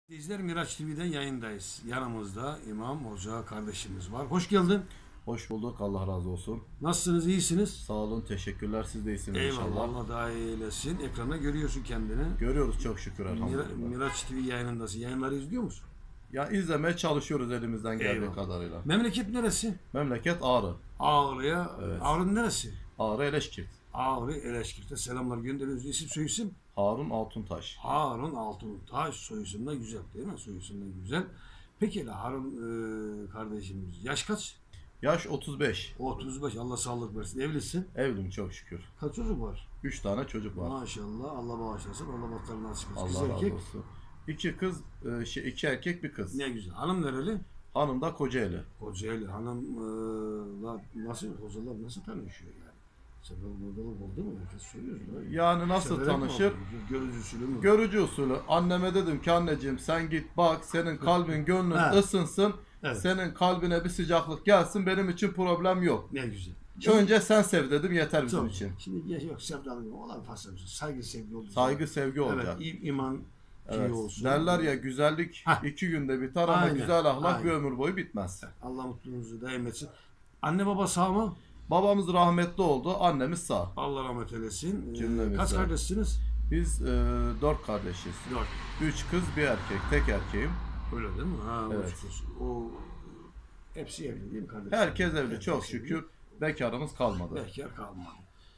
İzler Miraç TV'den yayındayız. Yanımızda İmam Hoca kardeşimiz var. Hoş geldin. Hoş bulduk. Allah razı olsun. Nasılsınız? İyisiniz? Sağ olun. Teşekkürler. Siz de iyisiniz Eyvallah. inşallah. Allah daha iyi eylesin. Ekranda görüyorsun kendini. Görüyoruz çok şükür elhamdülillah. Miraç TV yayınındasın. Yayınları izliyor musun? Ya izlemeye çalışıyoruz elimizden geldiği Eyvallah. kadarıyla. Memleket neresi? Memleket Ağrı. Ağrı'ya. Evet. Ağrı'nın neresi? Ağrı Eleşkirt. Ağrı Eleşkirt'e selamlar gönderiyoruz. İsim soyisim? Harun Altuntaş. Harun Altuntaş. Soyisim da güzel değil mi? Soyisim da güzel. Peki Harun kardeşimiz yaş kaç? Yaş 35. 35. Allah sağlık versin. Evlisin. Evliyim çok şükür. Kaç çocuk var? 3 tane çocuk var. Maşallah. Allah bağışlasın. Allah bahtlarını nasip etsin. Kız Allah razı erkek. olsun. 2 kız, 2 erkek bir kız. Ne güzel. Hanım nereli? Hanım da Kocaeli. Kocaeli. Hanımla nasıl, hocalar nasıl tanışıyor yani? Sefer buradalık oldu mu? Herkes söylüyor. Yani nasıl Severek mi tanışır? oldu? Görücü usulü mü? Görücü usulü. Anneme dedim ki anneciğim sen git bak senin kalbin gönlün Ha. ısınsın. Evet. Senin kalbine bir sıcaklık gelsin benim için problem yok. Ne güzel. Önce sen sev dedim yeter bizim Çok için. Şimdi yok sevdalı olan fazla bir şey. Saygı sevgi oldu. Saygı sevgi Evet. olacak. İman Evet. iyi olsun. Derler ya güzellik Hah. 2 günde biter ama Aynen, güzel ahlak aynen. bir ömür boyu bitmez. Allah mutluluğunuzu daim etsin. Anne baba sağ mı? Babamız rahmetli oldu, annemiz sağ. Allah rahmet eylesin. Cümlemizden. Kaç kardeşsiniz? Biz 4 kardeşiz. 4. 3 kız bir erkek, tek erkeğim. Öyle değil mi? Ha, Evet. o hepsi evli değil mi kardeşim? Herkes evli Herkes çok evli. şükür. Bekarımız kalmadı. Bekar kalmadı.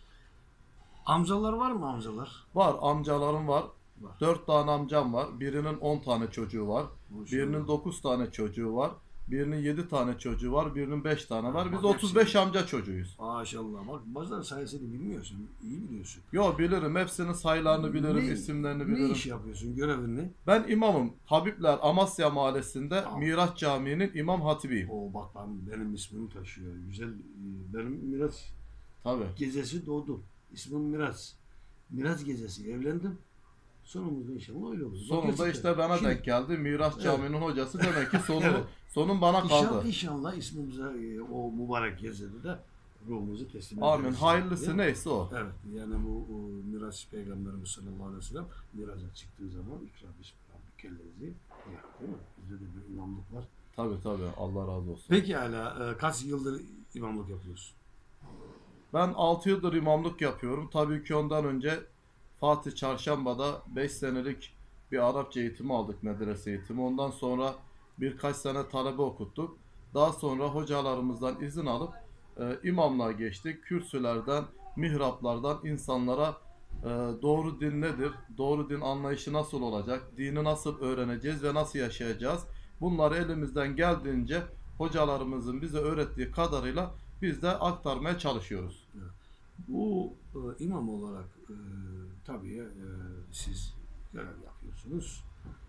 Amcalar var mı amcalar? Var amcalarım var. Var. 4 tane amcam var. Birinin 10 tane çocuğu var. Maşallah. Birinin 9 tane çocuğu var. Birinin 7 tane çocuğu var. Birinin 5 tane var. Biz Bak, 35 amca çocuğuyuz. Maşallah. Bak bazıları sayesinde bilmiyorsun. İyi biliyorsun. Yo bilirim. Hepsinin sayılarını bilirim, Ne- isimlerini Ne bilirim. iş yapıyorsun? Görevin ne? Ben imamım. Habibler Amasya Mahallesi'nde Tamam. Miraç Camii'nin imam hatibiyim. O bak benim ismimi taşıyor. Güzel. Benim Miraç Tabii. gecesi doğdum. İsmim Miraç. Miraç gecesi evlendim. Sonumuzda inşallah öyle olur. Bak Sonunda gerçekten. işte bana Şimdi- denk geldi. Miraç Evet. Camii'nin hocası demek ki Evet. sonun bana kaldı. İnşallah ismimize o mübarek gecede de ruhumuzu teslim Amin. ederiz. Hayırlısı Değil mi? neyse o. Evet. Yani bu Miraç Peygamberimiz sallallahu aleyhi ve sellem Miraç'a çıktığı zaman ikram kellenizi yak, değil mi? Bizde de bir imamlık var. Tabii tabii. Allah razı olsun. Peki hala kaç yıldır imamlık yapıyorsun? Ben 6 yıldır imamlık yapıyorum. Tabii ki ondan önce Fatih Çarşamba'da 5 senelik bir Arapça eğitimi aldık, medrese eğitimi. Ondan sonra birkaç sene talebe okuttuk. Daha sonra hocalarımızdan izin alıp imamlığa geçtik. Kürsülerden, mihraplardan insanlara doğru din nedir, doğru din anlayışı nasıl olacak, dini nasıl öğreneceğiz ve nasıl yaşayacağız? Bunları elimizden geldiğince hocalarımızın bize öğrettiği kadarıyla biz de aktarmaya çalışıyoruz. Bu imam olarak tabii siz görev yapıyorsunuz.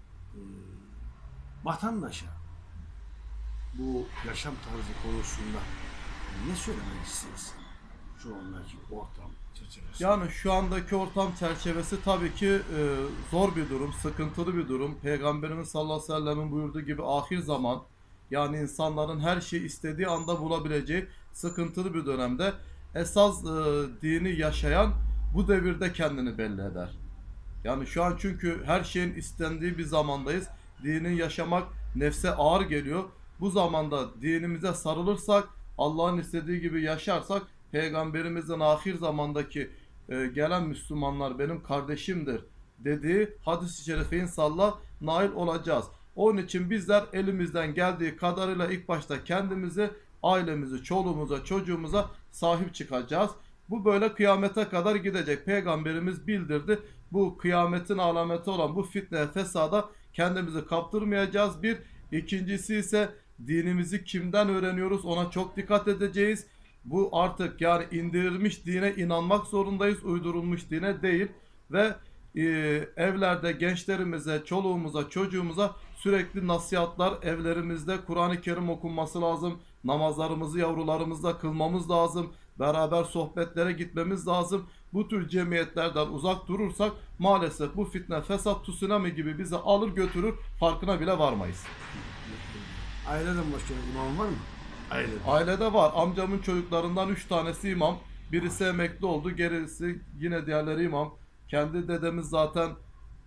Vatandaşa bu yaşam tarzı konusunda ne söylemek istersin? Şu andaki ortam çerçevesinde. Yani şu andaki ortam çerçevesi tabii ki zor bir durum, sıkıntılı bir durum. Peygamberimiz sallallahu aleyhi ve sellem'in buyurduğu gibi ahir zaman, yani insanların her şeyi istediği anda bulabileceği sıkıntılı bir dönemde esas dini yaşayan bu devirde kendini belli eder. Yani şu an çünkü her şeyin istendiği bir zamandayız. Dini yaşamak nefse ağır geliyor. Bu zamanda dinimize sarılırsak, Allah'ın istediği gibi yaşarsak, Peygamberimizin ahir zamandaki gelen Müslümanlar benim kardeşimdir dediği hadis-i şerife inşallah nail olacağız. Onun için bizler elimizden geldiği kadarıyla ilk başta kendimizi, ailemizi, çoluğumuza, çocuğumuza sahip çıkacağız. Bu böyle kıyamete kadar gidecek. Peygamberimiz bildirdi. Bu kıyametin alameti olan bu fitneye, fesada kendimizi kaptırmayacağız. Bir. İkincisi ise dinimizi kimden öğreniyoruz ona çok dikkat edeceğiz. Bu artık yani indirilmiş dine inanmak zorundayız. Uydurulmuş dine değil. Ve evlerde gençlerimize, çoluğumuza, çocuğumuza sürekli nasihatler, evlerimizde Kur'an-ı Kerim okunması lazım. Namazlarımızı yavrularımızla kılmamız lazım. Beraber sohbetlere gitmemiz lazım. Bu tür cemiyetlerden uzak durursak maalesef bu fitne, fesat, tsunami gibi bizi alır götürür, farkına bile varmayız. Aileden başka imam var mı? Ailede. Ailede var. Amcamın çocuklarından 3 tanesi imam. Birisi emekli oldu. Gerisi yine diğerleri imam. Kendi dedemiz zaten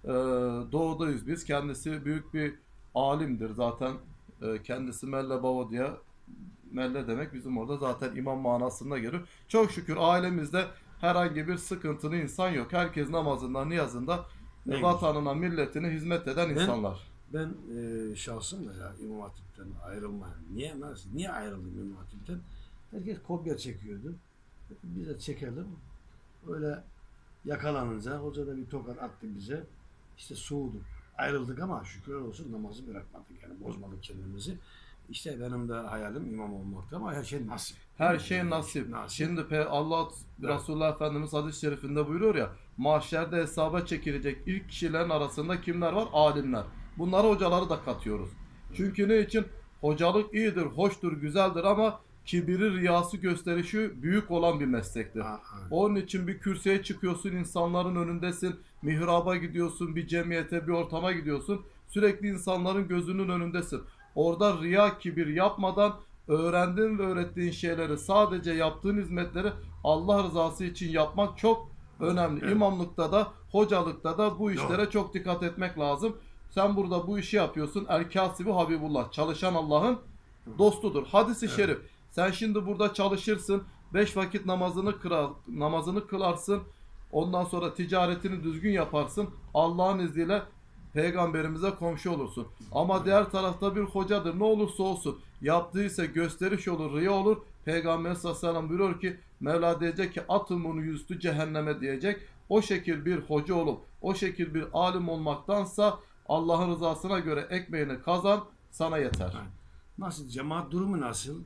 Doğudayız biz. Kendisi büyük bir alimdir zaten. Kendisi Melle Baba diye, Melle demek bizim orada zaten imam manasında geliyor. Çok şükür ailemizde herhangi bir sıkıntılı insan yok. Herkes namazında, niyazında Ne vatanına, milletine hizmet eden Ben- insanlar. Ben şahsım da ya İmam Hatip'ten ayrılmayan. Niye ayrıldım İmam Hatip'ten? Herkes kopya çekiyordu. Biz de çekelim. Öyle yakalanınca hoca da bir tokat attı bize. İşte soğuduk. Ayrıldık ama şükürler olsun namazı bırakmadık. Yani bozmadık kendimizi. İşte benim de hayalim imam olmaktı ama her şey nasip. Her şey nasip. Şimdi Allah Evet. Resulullah Efendimiz hadis-i şerifinde buyuruyor ya, mahşerde hesaba çekilecek ilk kişilerin arasında kimler var? Alimler. Bunlara hocaları da katıyoruz. Çünkü ne için? Hocalık iyidir, hoştur, güzeldir ama kibiri, riyası, gösterişi büyük olan bir meslektir. Ha, Onun için bir kürsüye çıkıyorsun, insanların önündesin, mihraba gidiyorsun, bir cemiyete, bir ortama gidiyorsun. Sürekli insanların gözünün önündesin. Orada riya, kibir yapmadan öğrendiğin ve öğrettiğin şeyleri, sadece yaptığın hizmetleri Allah rızası için yapmak çok önemli. Evet. İmamlıkta da, hocalıkta da bu işlere Doğru. çok dikkat etmek lazım. Sen burada bu işi yapıyorsun. El kasibi Habibullah. Çalışan Allah'ın dostudur. Hadis-i Evet. şerif. Sen şimdi burada çalışırsın. 5 vakit namazını kılarsın. Ondan sonra ticaretini düzgün yaparsın. Allah'ın izniyle peygamberimize komşu olursun. Ama diğer tarafta bir hocadır. Ne olursa olsun yaptıysa gösteriş olur, riya olur. Peygamber sallallahu aleyhi ve sellem buyuruyor ki, Mevla diyecek ki atın bunu yüzüstü cehenneme diyecek. O şekil bir hoca olup o şekil bir alim olmaktansa Allah'ın rızasına göre ekmeğini kazan, sana yeter. Evet. Nasıl? Cemaat durumu nasıl?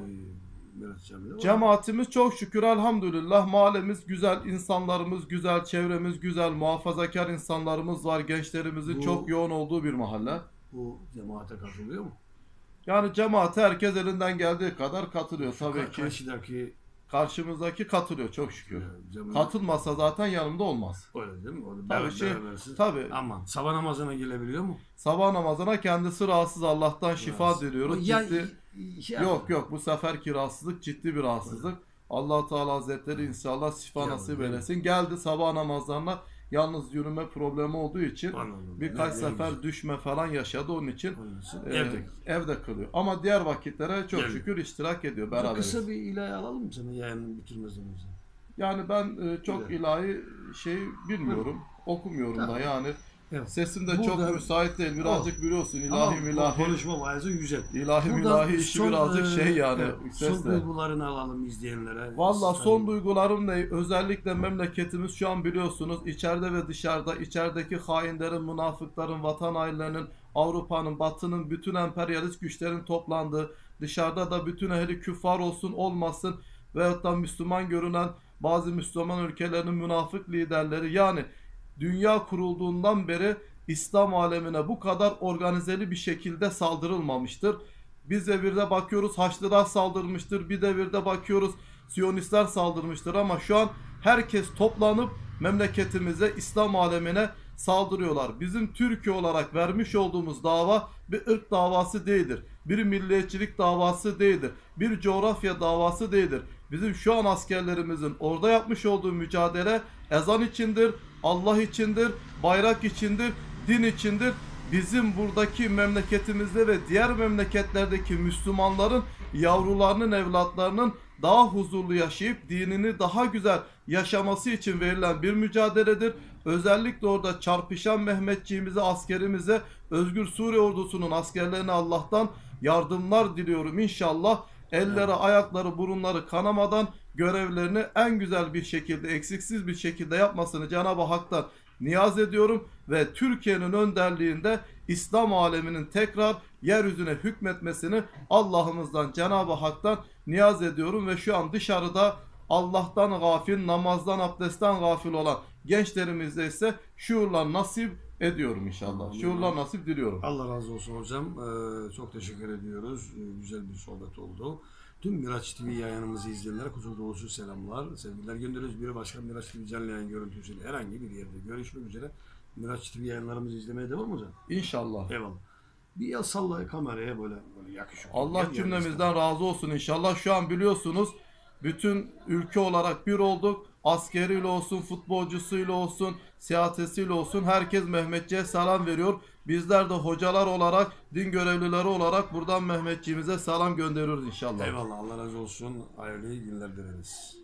Biraz camide. Cemaatimiz çok şükür elhamdülillah, mahallemiz güzel, insanlarımız güzel, çevremiz güzel, muhafazakar insanlarımız var, gençlerimizin Bu- çok yoğun olduğu bir mahalle. Bu cemaate katılıyor mu? Yani cemaate herkes elinden geldiği kadar katılıyor tabii ki. Karşıdaki Karşımızdaki katılıyor çok şükür. cemaat Katılmasa zaten yanımda olmaz. öyle değil mi? Orada Tabii berabersiz. tabii. Aman sabah namazına gelebiliyor mu? Sabah namazına kendisi rahatsız, Allah'tan şifa Rahatsız. diliyoruz. Ya, Ciddi. şey Yok bu seferki rahatsızlık ciddi bir rahatsızlık. Allah Teala Hazretleri inşallah şifa Ya, nasip değil mi? eylesin. Geldi sabah namazlarına, yalnız yürüme problemi olduğu için Anladım. birkaç Ne sefer güzel. düşme falan yaşadı, onun için Onun için e, evde. evde kılıyor. Ama diğer vakitlere çok Geldi. şükür iştirak ediyor Kısa beraberiz. bir ilahi alalım mı sana yayının bitirmezden önce? Yani ben çok Güzel. ilahi şey bilmiyorum. Okumuyorum da Tamam. yani. Evet. Sesim de Burada- çok müsait değil. Birazcık biliyorsun Ama ilahi bu milahi. konuşma bayağı güzel. İlahi Buradan milahi işi birazcık şey yani. evet, son Sesle. duygularını alalım izleyenlere. Valla Sen- son duygularım ne? Özellikle memleketimiz şu an biliyorsunuz içeride ve dışarıda, içerideki hainlerin, münafıkların, vatan hainlerinin, Avrupa'nın, Batı'nın, bütün emperyalist güçlerin toplandığı, dışarıda da bütün ehli küffar olsun olmasın veyahut da Müslüman görünen bazı Müslüman ülkelerinin münafık liderleri, yani dünya kurulduğundan beri İslam alemine bu kadar organizeli bir şekilde saldırılmamıştır. Biz devirde bakıyoruz Haçlılar saldırmıştır. Bir devirde bakıyoruz Siyonistler saldırmıştır ama şu an herkes toplanıp memleketimize, İslam alemine saldırıyorlar. Bizim Türkiye olarak vermiş olduğumuz dava bir ırk davası değildir. Bir milliyetçilik davası değildir. Bir coğrafya davası değildir. Bizim şu an askerlerimizin orada yapmış olduğu mücadele ezan içindir, Allah içindir, bayrak içindir, din içindir. Bizim buradaki memleketimizde ve diğer memleketlerdeki Müslümanların yavrularının, evlatlarının daha huzurlu yaşayıp dinini daha güzel yaşaması için verilen bir mücadeledir. Özellikle orada çarpışan Mehmetçiğimize, askerimize, Özgür Suriye ordusunun askerlerine Allah'tan yardımlar diliyorum inşallah. Elleri, ayakları, burunları kanamadan görevlerini en güzel bir şekilde, eksiksiz bir şekilde yapmasını Cenab-ı Hak'tan niyaz ediyorum ve Türkiye'nin önderliğinde İslam aleminin tekrar yeryüzüne hükmetmesini Allah'ımızdan, Cenab-ı Hak'tan niyaz ediyorum ve şu an dışarıda Allah'tan gafil, namazdan, abdestten gafil olan gençlerimizde ise şuurlar nasip ediyorum inşallah. Amin. Şuurlar nasip diliyorum. Allah razı olsun hocam. Çok teşekkür ediyoruz. Güzel bir sohbet oldu. Tüm Miraç TV yayınımızı izleyenlere kucak dolusu selamlar, sevgiler gönderiyoruz. Bir başka Miraç TV canlı yayın görüntüsüyle herhangi bir yerde görüşmek üzere. Miraç TV yayınlarımızı izlemeye devam hocam. İnşallah. Eyvallah. Bir el salla kameraya böyle yakışıklı. Allah cümlemizden razı olsun inşallah. Şu an biliyorsunuz bütün ülke olarak bir olduk. Askeriyle olsun, futbolcusuyla olsun, siyasetiyle olsun herkes Mehmetçiğe selam veriyor. Bizler de hocalar olarak, din görevlileri olarak buradan Mehmetçiğimize selam gönderiyoruz inşallah. Eyvallah, Allah razı olsun. Hayırlı günler dileriz.